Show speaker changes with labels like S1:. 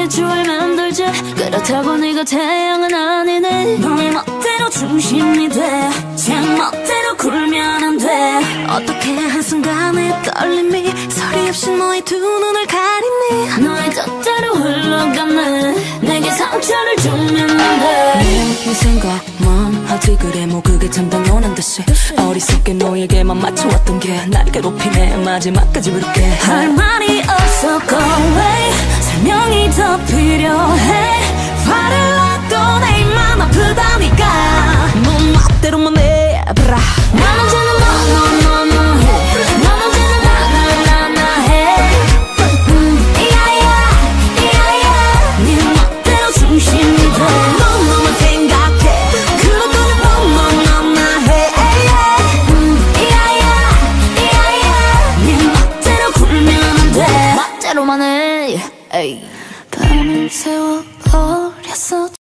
S1: 주얼 만들지. 그렇다고 네가 태양은 아니네. 너의 멋대로 중심이 돼. 제 멋대로 굴면 안 돼. 어떻게 한순간에 떨림이 소리 없이 너의 두 눈을 가리니. 너의 뜻대로 흘러가네. 내게 상처를 주면 안 돼.
S2: 네 생각만 하지 그래 뭐 그게 참 당연한 듯이 어리석게 너에게만 맞춰왔던 게 날 괴롭히네. 마지막까지 부를게.
S1: 할 말이 없어 go away. 설명이 더 필요해. 화를 놔도 내 입만 아프다니까.
S2: 넌 멋대로만 해봐라.
S1: 난 언제나 너너너너 해. 난 언제나 나나나나 해. 이야야 이야야. 네 멋대로 중심이 돼.
S2: 넌 너만 생각해.
S1: 그렇다면 너너너나 해. 이야야 이야야. 네 멋대로 굴면 안 돼. 멋대로만 해.
S2: 에이.
S1: 밤을 새워버렸어.